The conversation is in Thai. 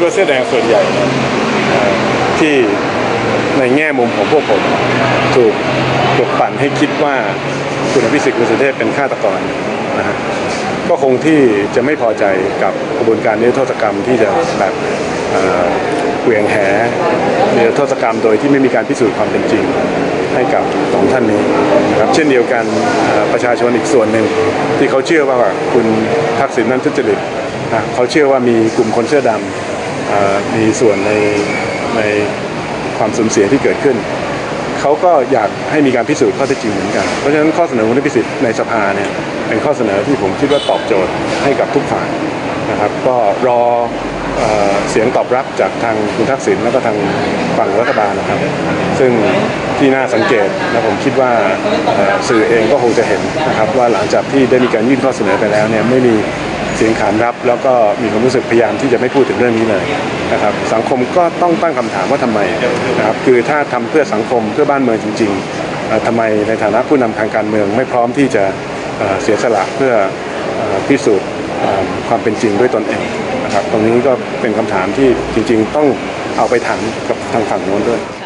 ว่าเสื้อแดงส่วนใหญ่ที่ในแง่มุมของพวกผมถูกปลุกปั่นให้คิดว่าคุณอภิสิทธิ์ วงศ์สุเทพเป็นฆาตกรนะฮะก็คงที่จะไม่พอใจกับกระบวนการนิรโทษกรรมที่จะแบบเหวี่ยงแหนิรโทษกรรมโดยที่ไม่มีการพิสูจน์ความเป็นจริงให้กับสองท่านนี้นะครับเช่นเดียวกันประชาชนอีกส่วนหนึ่งที่เขาเชื่อว่าคุณทักษิณนั้นทุจริตเขาเชื่อว่ามีกลุ่มคนเสื้อดำมีส่วนในความสูญเสียที่เกิดขึ้นเขาก็อยากให้มีการพิสูจน์ข้อเท็จจริงเหมือนกันเพราะฉะนั้นข้อเสนอของคุณอภิสิทธิ์ในสภาเนี่ยเป็นข้อเสนอที่ผมคิดว่าตอบโจทย์ให้กับทุกฝ่ายนะครับก็รอเสียงตอบรับจากทางคุณทักษิณแล้วก็ทางฝั่งรัฐบาลนะครับซึ่งที่น่าสังเกตและผมคิดว่าสื่อเองก็คงจะเห็นนะครับว่าหลังจากที่ได้มีการยื่นข้อเสนอไปแล้วเนี่ยไม่มีเสียงขานรับแล้วก็มีความรู้สึกพยายามที่จะไม่พูดถึงเรื่องนี้เลยนะครับสังคมก็ต้องตั้งคำถามว่าทำไมนะครับคือถ้าทำเพื่อสังคมเพื่อบ้านเมืองจริงๆทำไมในฐานะผู้นำทางการเมืองไม่พร้อมที่จะเสียสละเพื่อพิสูจน์ความเป็นจริงด้วยตนเองนะครับตรงนี้ก็เป็นคำถามที่จริงๆต้องเอาไปถามกับทางฝั่งโน้นด้วย